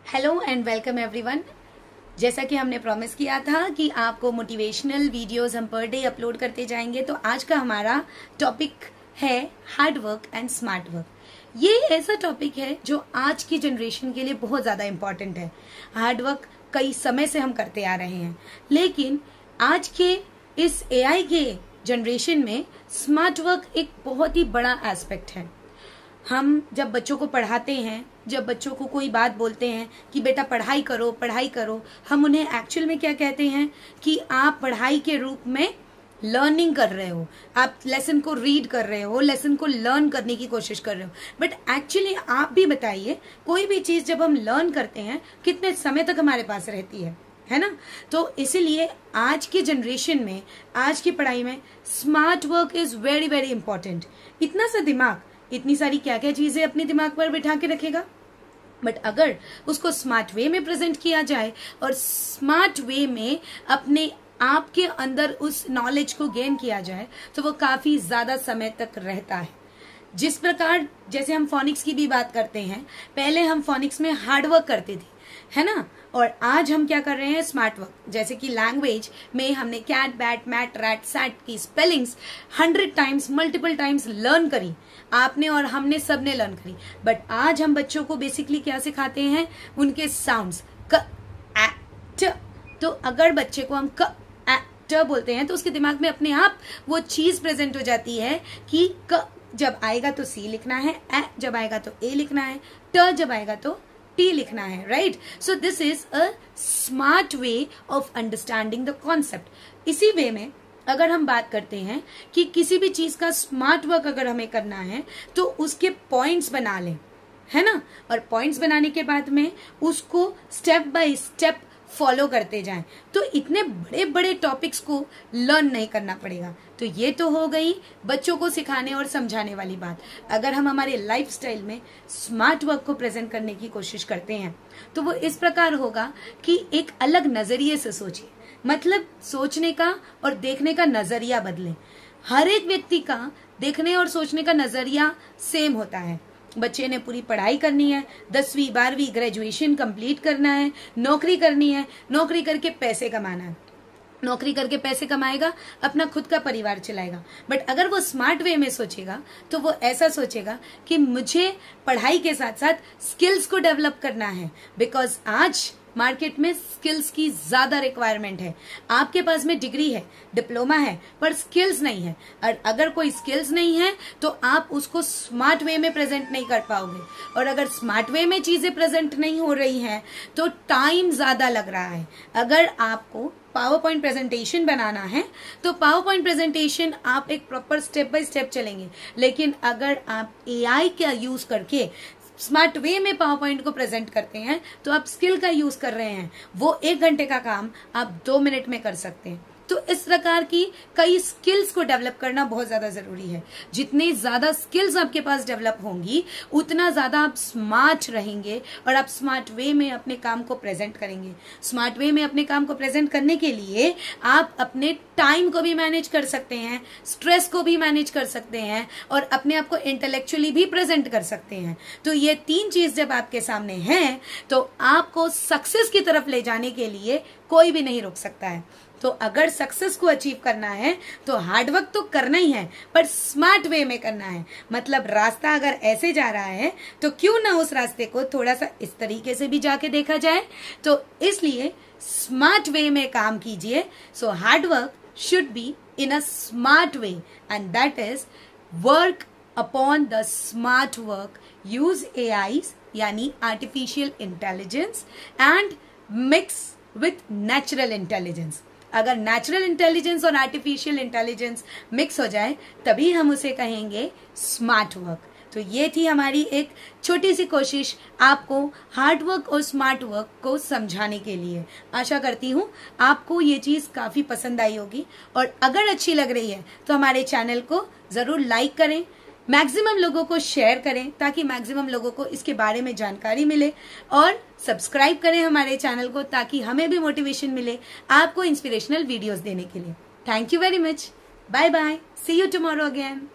Hello and welcome everyone. जैसा कि हमने प्रॉमिस किया था कि आपको मोटिवेशनल वीडियोस हम पर डे अपलोड करते जाएंगे, तो आज का हमारा टॉपिक है hard work and smart work. ये ऐसा टॉपिक है जो आज की जनरेशन के लिए बहुत ज़्यादा इम्पॉर्टेंट है। हार्ड वर्क कई समय से हम करते आ रहे हैं, लेकिन आज के इस एआई के जनरेशन में स्मार्ट वर्क एक बहुत ही बड़ा एस्पेक्ट है। हम जब बच्चों को पढ़ाते हैं, जब बच्चों को कोई बात बोलते हैं कि बेटा पढ़ाई करो पढ़ाई करो, हम उन्हें एक्चुअल में क्या कहते हैं कि आप पढ़ाई के रूप में लर्निंग कर रहे हो, आप लेसन को रीड कर रहे हो, लेसन को लर्न करने की कोशिश कर रहे हो। बट एक्चुअली आप भी बताइए, कोई भी चीज जब हम लर्न करते हैं कितने समय तक हमारे पास रहती है ना। तो इसीलिए आज की जनरेशन में, आज की पढ़ाई में smart work is very very important. इतना सा दिमाग इतनी सारी क्या क्या चीजें अपने दिमाग पर बिठा के रखेगा, बट अगर उसको स्मार्ट वे में प्रेजेंट किया जाए और स्मार्ट वे में अपने आप के अंदर उस नॉलेज को गेन किया जाए, तो वो काफी ज्यादा समय तक रहता है। जिस प्रकार जैसे हम फोनिक्स की भी बात करते हैं, पहले हम फोनिक्स में हार्ड वर्क करते थे, है ना, और आज हम क्या कर रहे हैं, स्मार्ट वर्क। जैसे कि लैंग्वेज में हमने cat bat mat rat sat की spellings 100 times multiple times learn करी, आपने और हमने सबने लर्न करी। बट आज हम बच्चों को बेसिकली क्या सिखाते हैं, उनके साउंड्स क आ ट। तो अगर बच्चे को हम क आ ट बोलते हैं तो उसके दिमाग में अपने आप वो चीज प्रेजेंट हो जाती है कि क जब आएगा तो सी लिखना है, ए जब आएगा तो ए लिखना है, ट जब आएगा तो टी लिखना है, right. So this is a smart way of understanding the concept. इसी वे में अगर हम बात करते हैं कि किसी भी चीज का स्मार्ट वर्क अगर हमें करना है तो उसके पॉइंट्स बना लें, है ना, और पॉइंट्स बनाने के बाद में उसको स्टेप बाय स्टेप फॉलो करते जाएं, तो इतने बड़े बड़े टॉपिक्स को लर्न नहीं करना पड़ेगा। तो ये तो हो गई बच्चों को सिखाने और समझाने वाली बात। अगर हम हमारे लाइफस्टाइल में स्मार्ट वर्क को प्रेजेंट करने की कोशिश करते हैं तो वो इस प्रकार होगा कि एक अलग नजरिए से सोचिए, मतलब सोचने का और देखने का नजरिया बदले। हर एक व्यक्ति का देखने और सोचने का नजरिया सेम होता है। बच्चे ने पूरी पढ़ाई करनी है, 10वीं 12वीं ग्रेजुएशन कंप्लीट करना है, नौकरी करनी है, नौकरी करके पैसे कमाना है, नौकरी करके पैसे कमाएगा, अपना खुद का परिवार चलाएगा। बट अगर वो स्मार्ट वे में सोचेगा तो वो ऐसा सोचेगा कि मुझे पढ़ाई के साथ साथ स्किल्स को डेवलप करना है, बिकॉज आज मार्केट में स्किल्स की ज्यादा रिक्वायरमेंट है। आपके पास में डिग्री है, डिप्लोमा है, पर स्किल्स नहीं है, और अगर कोई स्किल्स नहीं है तो आप उसको स्मार्ट वे में प्रेजेंट नहीं कर पाओगे। और अगर स्मार्ट वे में चीजें प्रेजेंट नहीं हो रही हैं तो टाइम ज्यादा लग रहा है। अगर आपको पावर पॉइंट प्रेजेंटेशन बनाना है तो पावर पॉइंट प्रेजेंटेशन आप एक प्रॉपर स्टेप बाय स्टेप चलेंगे, लेकिन अगर आप एआई का यूज करके स्मार्ट वे में पावर पॉइंट को प्रेजेंट करते हैं तो आप स्किल का यूज कर रहे हैं। वो 1 घंटे का काम आप 2 मिनट में कर सकते हैं। तो इस प्रकार की कई स्किल्स को डेवलप करना बहुत ज्यादा जरूरी है। जितने ज्यादा स्किल्स आपके पास डेवलप होंगी उतना ज्यादा आप स्मार्ट रहेंगे और आप स्मार्ट वे में अपने काम को प्रेजेंट करेंगे। स्मार्ट वे में अपने काम को प्रेजेंट करने के लिए आप अपने टाइम को भी मैनेज कर सकते हैं, स्ट्रेस को भी मैनेज कर सकते हैं, और अपने आप को इंटेलेक्चुअली भी प्रेजेंट कर सकते हैं। तो ये 3 चीज जब आपके सामने हैं तो आपको सक्सेस की तरफ ले जाने के लिए कोई भी नहीं रोक सकता है। तो अगर सक्सेस को अचीव करना है तो हार्ड वर्क तो करना ही है, पर स्मार्ट वे में करना है। मतलब रास्ता अगर ऐसे जा रहा है तो क्यों ना उस रास्ते को थोड़ा सा इस तरीके से भी जाके देखा जाए। तो इसलिए स्मार्ट वे में काम कीजिए। So hard work should be in a smart way, and that is work upon the smart work, use AIs यानी artificial intelligence, and mix with natural intelligence. अगर नेचुरल इंटेलिजेंस और आर्टिफिशियल इंटेलिजेंस मिक्स हो जाए तभी हम उसे कहेंगे smart work. तो ये थी हमारी एक छोटी सी कोशिश आपको हार्ड वर्क और स्मार्ट वर्क को समझाने के लिए। आशा करती हूँ आपको ये चीज काफी पसंद आई होगी, और अगर अच्छी लग रही है तो हमारे चैनल को जरूर लाइक करें, मैक्सिमम लोगों को शेयर करें ताकि मैक्सिमम लोगों को इसके बारे में जानकारी मिले, और सब्सक्राइब करें हमारे चैनल को ताकि हमें भी मोटिवेशन मिले आपको इंस्पिरेशनल वीडियोस देने के लिए। Thank you very much, bye bye, see you tomorrow again.